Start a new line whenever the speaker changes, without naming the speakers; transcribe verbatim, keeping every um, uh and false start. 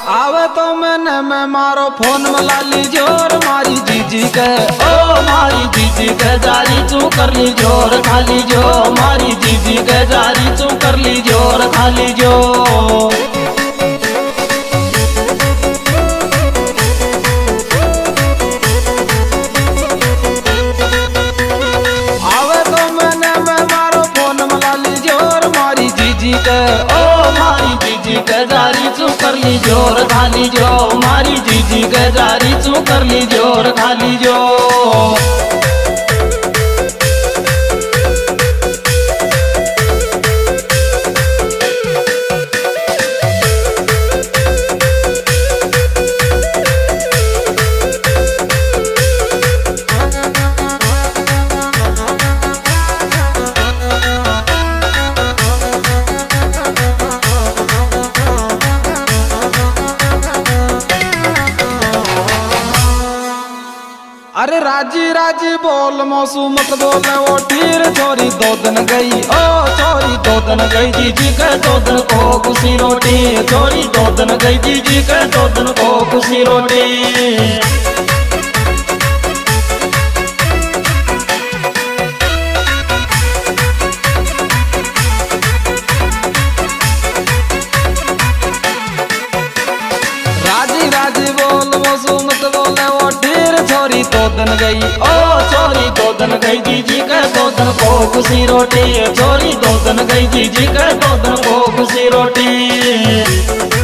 आवे तो मैंने मैं मारो फोन में लाली जोर मारी जीजी के ओ मारी जीजी के जारी चू कर ली जोर खाली जो मारी जीजी के जारी चू कर ली जोर खाली जो। आवे तो मैंने मैं मारो फोन में लाली जोर मारी जीजी के ओ मारी जीजी के जारी चू कर ली जोर खाली जो मारी जीजी के जारी चू कर ली जोर खाली जो। अरे राजी राजी बोल मौसू मत बोले वो तीर छोरी दो दिन गई ओ छोरी दो दिन गई जीजी के दो दिन को खुशी रोटी छोरी दो दिन गई जीजी के दो दिन को खुशी रोटी। राजी राजी बोल मौसू मत बोले वो तीर छोरी दो दिन गई ओ छोरी दो दिन गई जीजी के दो दिन को खुशी रोटी छोरी दो दिन गई जीजी के दो दिन को खुशी रोटी।